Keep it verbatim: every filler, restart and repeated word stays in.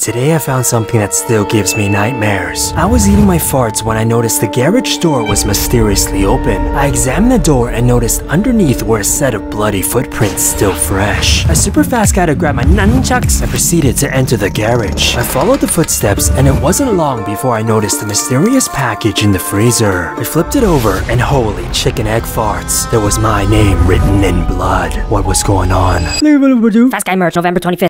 Today I found something that still gives me nightmares. I was eating my farts when I noticed the garage door was mysteriously open. I examined the door and noticed underneath were a set of bloody footprints still fresh. I super fast got to grab my nunchucks and proceeded to enter the garage. I followed the footsteps and it wasn't long before I noticed the mysterious package in the freezer. I flipped it over and holy chicken egg farts. There was my name written in blood. What was going on? Fast Guy merch, November twenty-fifth.